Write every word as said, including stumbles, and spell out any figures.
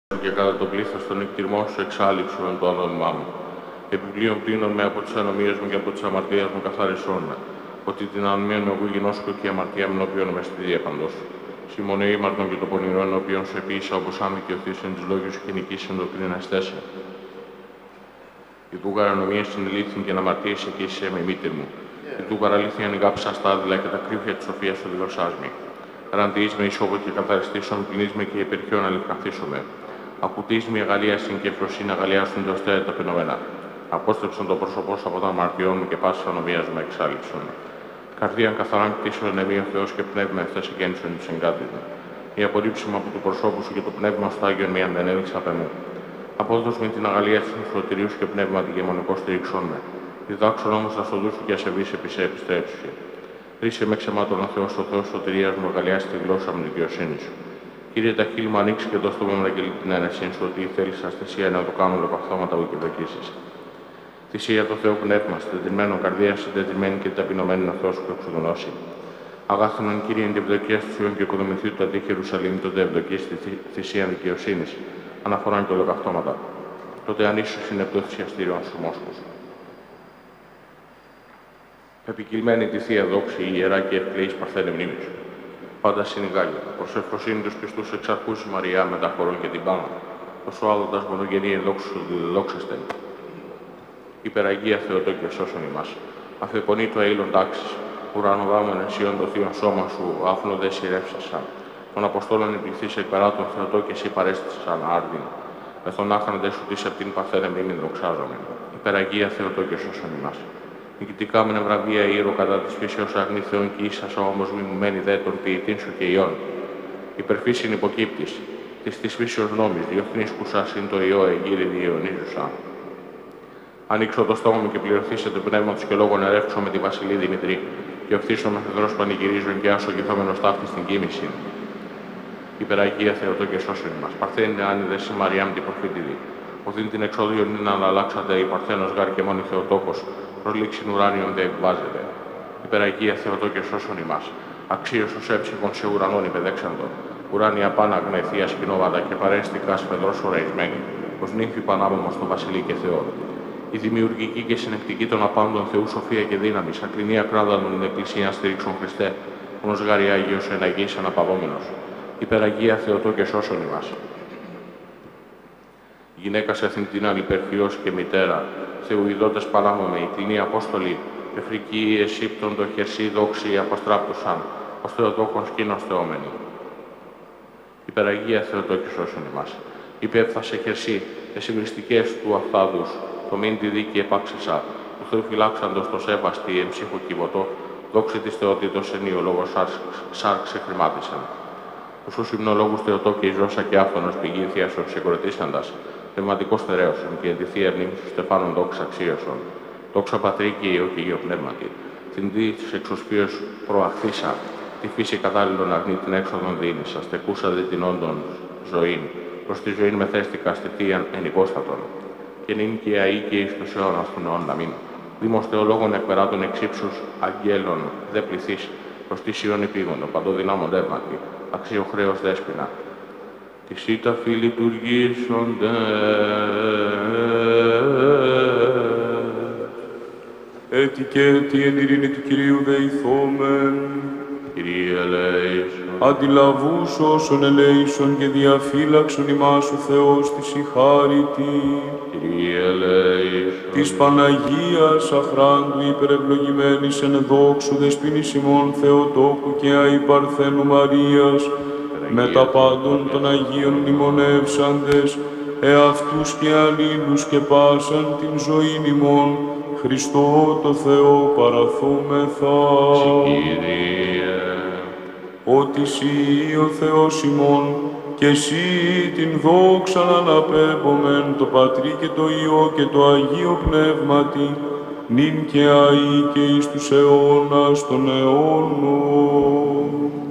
και κατά το πλήθος των εκτιμών σου εξάλληψον το ανώνυμά μου. Επιπλέον πλύνων με από τις ανομίες μου και από τις αμαρτίες μου καθάρισόν με. Ότι την ανομία μου εγώ γινώσκω και η αμαρτία μου ενώπιον με στη διέπαντος. Συμμονέ ήμαρτον και το πονηρό ενώπιον σου επίησα όπως άμοι και οθήσεν τις λόγιους και νικήσεν το κρίναστέσαι. Η του παρανομία συνελήφθην και να αμαρτίες εκεί σε με μήτερ μου. Η του παραλήθεια ανοιγάψα στα άδειλα και τα κρύφια της σοφίας σου δηλωσάς μη. Ραντιείς με ισόβο και καθαριστήσον, πληνείς με και υπερχιόν αληθκαθίσομαι. Ακουτείς με αγαλίασιν και φροσύν αγαλιάσουν το στέα τα πενομένα. Απόστρεψον το πρόσωπό σου από τα αμαρτιών μου και πάσα ανομίας μου εξάλληψον. Καρδίαν καθαράν κτίσον εμεί ο Θεός και πνεύμα ευθές εγέννησον τους εγκάτητων. Η απορρίψη μου από του προσώπου σου και το πνεύμα στο Άγιον μη αντενέληξα απ' εμού. Απόδος με την αγαλία της σωτηρίου σου και πνεύμα τη γεμονικό στηρίξον με. Διδάξον όμως τα σοδού σου και ασεβείς επί σε επιστρέψει. Ρίσε με ξεμάτων ο Θεός, ο Θεός σωτηρίας μου, αγαλιάσει τη γλώσσα μου δικαιοσύνη σου. Κύριε, τα χείλη μου ανοίξει και το στόμα μου να αγγελεί την ένεσή σου, ότι θέλει αστεσία να το κάνουν λεπαθώματα που κυβερνήσει. Θυσία το Θεό πνεύμα, συντετριμένο καρδία, συντετριμένη και ταπεινωμένη ο Θεός που εξουδονώσει. Αγάθανον Κύριε, την ευδοκία του Θεού και οικοδομηθεί του αντί Ιερουσαλήμ, τότε ευδοκία στη θυσία δικαιοσύνη, αναφοράν και ολοκαυτώματα. Τότε αν ίσω είναι το θυσιαστήριον σου μόσχου. Επικυλμένη τη θεία δόξη, η ιερά και ευκλαιής παρθένε μνήμη σου. Πάντα συνηγάγια, προς ευφροσύνη τους πιστούς εξαρχούς Μαριά με τα χωρών και την πάνω. Τόσο άλλοντας μονογενή εδόξου διλόξαστε. Υπεραγία Θεοτόκια σώσον ημάς. Αφεπονεί το αήλον τάξης, ουρανοδάμων ενσιών το θείον σώμα σου, άφνοδες ηρεύσασαν. Των Αποστόλων υπληθείς εκ παράτων Θεοτόκια εσύ παρέστησαν άρδιν. Με τον άχανοντες σου της απ' την παθένε μνήμην δοξάζομεν. Υπεραγία Θεοτόκια σώσον ημάς. Νικητικά με βραβεία ήρωα κατά της φύσεως αγνή Θεών και ίσασα όμως μιμουμένη δε των ποιητήν σου και ιών. Υπερφύσιν υποκύπτης, της της φύσεως νόμης, διωχνής κουσάς ειν το ιό εγείρη διαιωνίζουσα. Ανοίξω το στόμα μου και πληρωθήσε το πνεύμα του και λόγω να ρεύξω με τη Βασιλή Δημητρή, και οφθήσω με θεδρός πανηγυρίζων και άσο γηθόμενος ταύτη στην κοίμηση. Υπεραγία Θεοτόκια σώσον ημάς. Παρθένε άνιδες η Μαριάμ την προφήτηδη. Οδύν την εξοδίων είναι να αλλάξατε η Παρθένος γάρ και μόνη Θεοτόκος. Προσλήξην ουράνιον δε εκβάζεται. Υπεραγία Θεοτόκια σώσον ημάς. Αξίως ως έψυχον σε ουρανών υπεδέξαντο. Ουράνια πάνα αγνεθία σκηνόβατα και παρέστηκα σφεδρός ωραισμένη. Ως νύμφη πανάμωμος στο Βασιλεί και Θεό. Η δημιουργική και συνεκτική των απάντων Θεού σοφία και δύναμη, ακλινή ακράδανον την Εκκλησία στηρίξον Χριστέ. Ονος γάρι Άγιος εναγής αναπαυόμενος. Υπεραγία Θεοτόκια σώσον ημάς. Γυναίκα σε Αθηντινά υπερχειός και μητέρα, Θεουειδότες παράμομε, η κλινή Απόστολη, Εφρική εσύπτον το χερσί δόξη αποστράπτουσαν, ως Θεοτόκον σκήνος θεόμενη. Υπεραγία Θεοτόκη σώσον ημάς. Υπέφθασε χερσί, εσυβριστικές του αυτάδους, το μην τη δίκη επάξεσα, του Θεού φυλάξαντος το σέβαστη εμψύχο κυβωτό, δόξη της Θεότητος ενή ο λόγος σάρξε χρημάτισαν. Τους ους υμνολόγους Θεοτόκη ζώσα και άφθονος πηγή θείασον συγκροτήσαντας, πνευματικός θεραίωσον και εν τη θεία μνήμη του Στεφάνων δόξα αξίωσον. Δόξα Πατρί και Υιό και Υιό Πνεύματι. Την δι της εξουσπίως προαχθήσα, τη φύση κατάλληλον αγνή την έξοδον δίνησα, στεκούσα δε την όντων ζωήν, προς τη ζωήν μεθέστηκα στη θείαν εν υπόστατον. Και νυν και αεί και εις τους αιώνας των αιών να μην. Δήμος Θεολόγων εκπεράτων εξύψους αγγέλων δε πληθείς, προς τη Σιών επίγοντο, παντοδυνάμων δεύματι, αξίο χρέος δέσποινα. Της ήτα φιλιτουργήσονται, έτι και έτι εν ειρήνη του Κυρίου δεηθόμεν. Κύριε ελέησον. Αντιλαβούς όσων ελέησον και διαφύλαξον ημάς ο Θεός της η χάριτη. Κύριε ελέησον. Της Παναγίας αχράντου υπερευλογημένης εν δόξου δεσποινής ημών Θεοτόκου και αϊπαρθένου Μαρίας, με τα πάντων των Αγίων μνημονεύσαντες, εαυτούς και αλλήλους και πάσαν την ζωήν ημών, Χριστό το Θεό παραθούμεθα. Κύριε. Ότι Συ ο Θεός ημών, και εσύ την δόξα αναπέμπομεν το Πατρί και το Υιό και το Αγίο Πνεύματι, νυν και αεί και εις τους αιώνας των αιώνων.